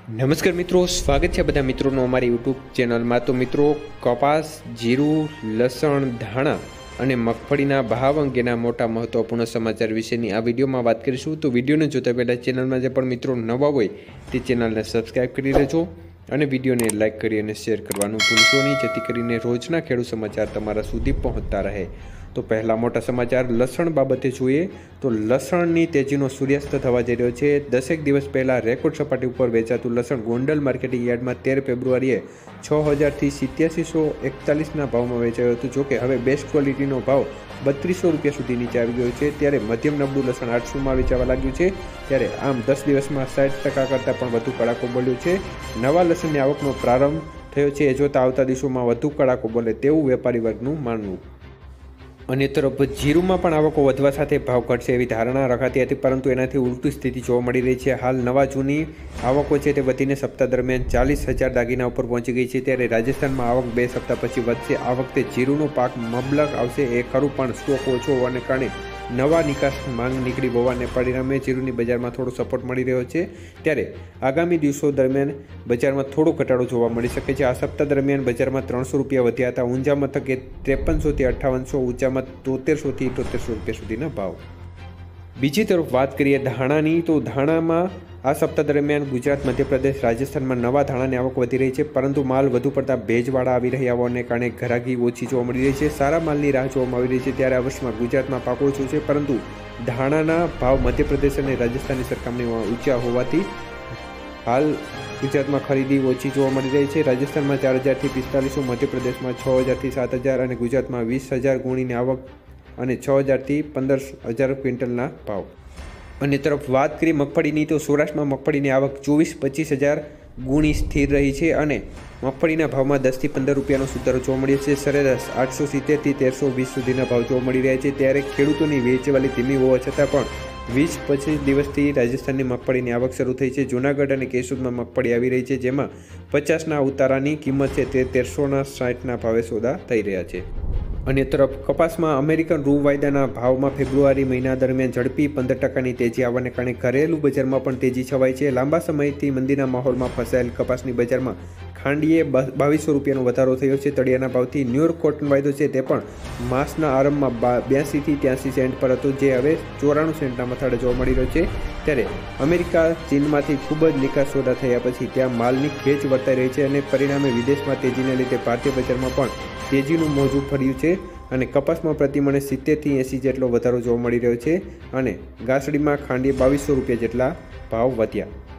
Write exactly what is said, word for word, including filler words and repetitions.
નમસ્કાર મિત્રો, સ્વાગત છે બધા મિત્રોનું અમારી યુટ્યુબ ચેનલમાં। તો મિત્રો, કપાસ, જીરું, લસણ, ધાણા અને મગફળીના ભાવ અંગેના મોટા મહત્વપૂર્ણ સમાચાર વિશેની આ વિડીયોમાં વાત કરીશું। તો વિડીયોને જોતા પહેલાં ચેનલમાં જે પણ મિત્રો નવા હોય તે ચેનલને સબસ્ક્રાઈબ કરી લેજો અને વિડીયોને લાઇક કરી અને શેર કરવાનું ભૂલશો નહીં, જેથી કરીને રોજના ખેડૂત સમાચાર તમારા સુધી પહોંચતા રહે। તો પહેલા મોટા સમાચાર લસણ બાબતે જોઈએ તો લસણની તેજીનો સૂર્યાસ્ત થવા જઈ રહ્યો છે। દસેક દિવસ પહેલાં રેકોર્ડ સપાટી ઉપર વેચાતું લસણ ગોંડલ માર્કેટિંગ યાર્ડમાં તેર ફેબ્રુઆરીએ છ હજારથી સિત્યાસીસો એકતાલીસના ભાવમાં વેચાયું હતું। જોકે હવે બેસ્ટ ક્વોલિટીનો ભાવ બત્રીસો રૂપિયા સુધી નીચે આવી ગયો છે, ત્યારે મધ્યમ નબળું લસણ આઠસોમાં વેચાવા લાગ્યું છે। ત્યારે આમ દસ દિવસમાં સાઠ ટકા કરતાં પણ વધુ કડાકો બોલ્યો છે। નવા લસણની આવકનો પ્રારંભ થયો છે, એ જોતાં આવતા દિવસોમાં વધુ કડાકો બોલે તેવું વેપારી વર્ગનું માનવું। અને તરફ જીરુમાં પણ આવકો વધવા સાથે ભાવ ઘટશે એવી ધારણા રખાતી હતી, પરંતુ એનાથી ઉલટી સ્થિતિ જોવા મળી રહી છે। હાલ નવા જૂની આવકો છે તે વધીને સપ્તાહ દરમિયાન ચાલીસ હજાર દાગીના ઉપર પહોંચી ગઈ છે। ત્યારે રાજસ્થાનમાં આવક બે સપ્તાહ પછી વધશે। આ વખતે જીરુનો પાક મબલક આવશે એ ખરું, પણ સ્ટોક ઓછો હોવાને કારણે નવા નિકાસ માંગ નીકળી હોવાને પરિણામે જીરુની બજારમાં થોડો સપોર્ટ મળી રહ્યો છે। ત્યારે આગામી દિવસો દરમિયાન બજારમાં થોડો ઘટાડો જોવા મળી શકે છે। આ સપ્તાહ દરમિયાન બજારમાં ત્રણસો રૂપિયા વધ્યા હતા। ઊંચા મથકે ત્રેપનસોથી અઠ્ઠાવનસો, ઊંચામાં તોતેરસોથી ઇઠોતેરસો રૂપિયા સુધીના ભાવ। બીજી તરફ વાત કરીએ ધાણાની, તો ધાણામાં આ સપ્તાહ દરમિયાન ગુજરાત, મધ્યપ્રદેશ, રાજસ્થાનમાં નવા ધાણાની આવક વધી રહી છે, પરંતુ માલ વધુ પડતા ભેજવાળા આવી રહ્યા હોવાને કારણે ઘરાકી ઓછી જોવા મળી રહી છે। સારા માલની રાહ જોવામાં આવી રહી છે। ત્યારે આ વર્ષમાં ગુજરાતમાં પાક ઓછો છે, પરંતુ ધાણાના ભાવ મધ્યપ્રદેશ અને રાજસ્થાનની સરખામણીમાં ઊંચા હોવાથી હાલ ગુજરાતમાં ખરીદી ઓછી જોવા મળી રહી છે। રાજસ્થાનમાં ચાર હજારથી પિસ્તાલીસો, મધ્યપ્રદેશમાં છ હજારથી સાત હજાર અને ગુજરાતમાં વીસ હજાર ગુણીની આવક અને છ હજારથી પંદર હજાર ક્વિન્ટલના ભાવ। અને તરફ વાત કરીએ મગફળીની, તો સૌરાષ્ટ્રમાં મગફળીની આવક ચોવીસ પચીસ હજાર ગુણી સ્થિર રહી છે અને મગફળીના ભાવમાં દસથી પંદર રૂપિયાનો સુધારો જોવા મળ્યો છે। સરેરાશ આઠસો સિત્તેરથી તેરસો વીસ સુધીના ભાવ જોવા મળી રહ્યા છે। ત્યારે ખેડૂતોની વેચવાલી ધીમી હોવા છતાં પણ વીસ પચીસ દિવસથી રાજસ્થાનની મગફળીની આવક શરૂ થઈ છે। જૂનાગઢ અને કેશોદમાં મગફળી આવી રહી છે, જેમાં પચાસના ઉતારાની કિંમત છે તે તેરસોના સાઠના ભાવે સોદા થઈ રહ્યા છે। અને તરફ કપાસમાં અમેરિકન રૂ વાયદાના ભાવમાં ફેબ્રુઆરી મહિના દરમિયાન ઝડપી પંદર ટકાની તેજી આવવાને કારણે ઘરેલું બજારમાં પણ તેજી છવાઈ છે। લાંબા સમયથી મંદીના માહોલમાં ફસાયેલ કપાસની બજારમાં ખાંડીએ બાવીસો રૂપિયાનો વધારો થયો છે। તળિયાના ભાવથી ન્યુયોર્ક કોટન વાયદો છે તે પણ માસના આરંભમાં બ્યાસીથી ત્યાંસી સેન્ટ પર હતો, જે હવે ચોરાણું સેન્ટના મથાળે જોવા મળી રહ્યો છે। ત્યારે અમેરિકા ચીનમાંથી ખૂબ જ નિકાસ સોદા થયા પછી ત્યાં માલની ખેંચ વર્તાઈ રહી છે અને પરિણામે વિદેશમાં તેજીને લીધે ભારતીય બજારમાં પણ તેજીનું મોજું ફર્યું છે અને કપાસમાં પ્રતિમણે સિત્તેરથી એંસી જેટલો વધારો જોવા મળી રહ્યો છે અને ગાંસડીમાં ખાંડીએ બાવીસો રૂપિયા જેટલા ભાવ વધ્યા।